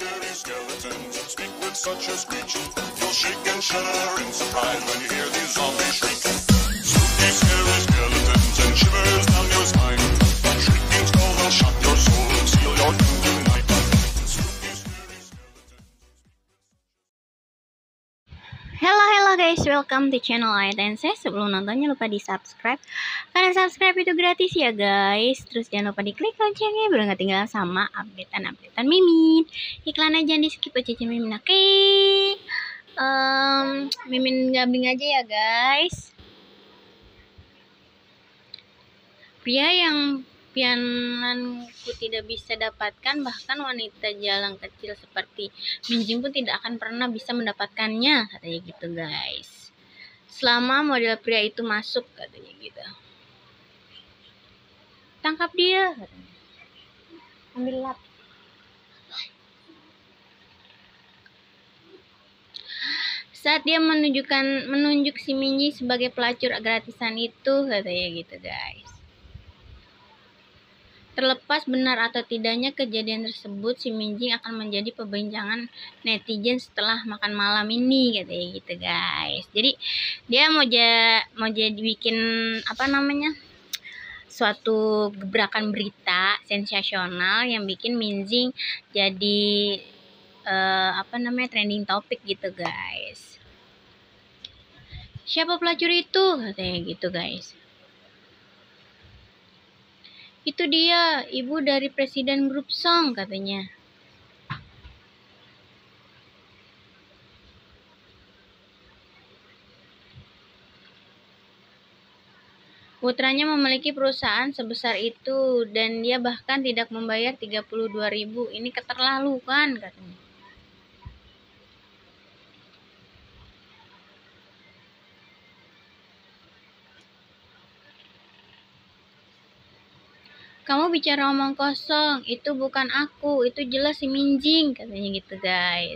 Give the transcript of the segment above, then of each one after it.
scary skeletons speak with such a screech. You'll shake and shudder in surprise when you hear these zombies shriek. Spooky, scary skeletons and shivers down your spine. That shrieking skull will shock your soul and seal your doom tonight. Spooky, scary skeletons. Hello guys, welcome to channel Aitense. Sebelum nontonnya lupa di subscribe, karena subscribe itu gratis ya guys. Terus jangan lupa diklik loncengnya biar nggak ketinggalan sama updatean Mimin. Iklan aja di skip aja Mimin. Oke, Mimin gabling aja ya guys. Pria yang piananku tidak bisa dapatkan, bahkan wanita jalan kecil seperti Minjing pun tidak akan pernah bisa mendapatkannya, katanya gitu guys. Selama model pria itu masuk, katanya gitu. Tangkap dia, katanya. Ambil lap. Saat dia menunjuk si Minjing sebagai pelacur gratisan itu, katanya gitu guys. Terlepas benar atau tidaknya kejadian tersebut, si Minjing akan menjadi perbincangan netizen setelah makan malam ini, katanya gitu guys. Jadi dia mau jadi bikin suatu gebrakan berita sensasional yang bikin Minjing jadi trending topik gitu guys. Siapa pelacur itu, katanya gitu guys. Itu dia, ibu dari presiden grup Song, katanya. Putranya memiliki perusahaan sebesar itu dan dia bahkan tidak membayar 32.000. Ini keterlaluan, katanya. Kamu bicara omong kosong, itu bukan aku, itu jelas si Minjing, katanya gitu guys.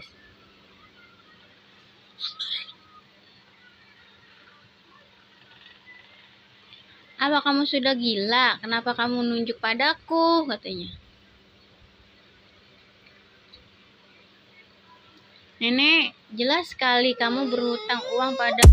Apa kamu sudah gila? Kenapa kamu nunjuk padaku, katanya. Nenek, jelas sekali kamu berhutang uang pada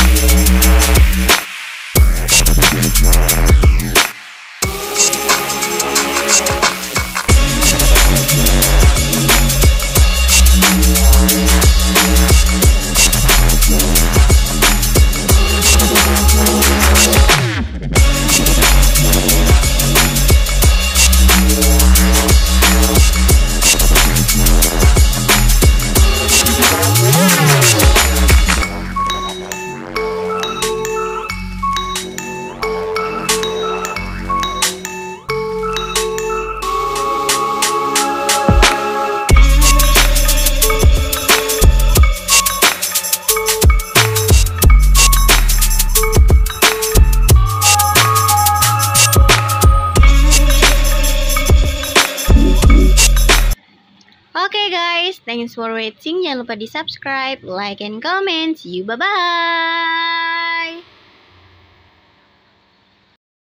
Oke guys, thanks for watching. Jangan lupa di subscribe, like, and comment. See you, bye-bye.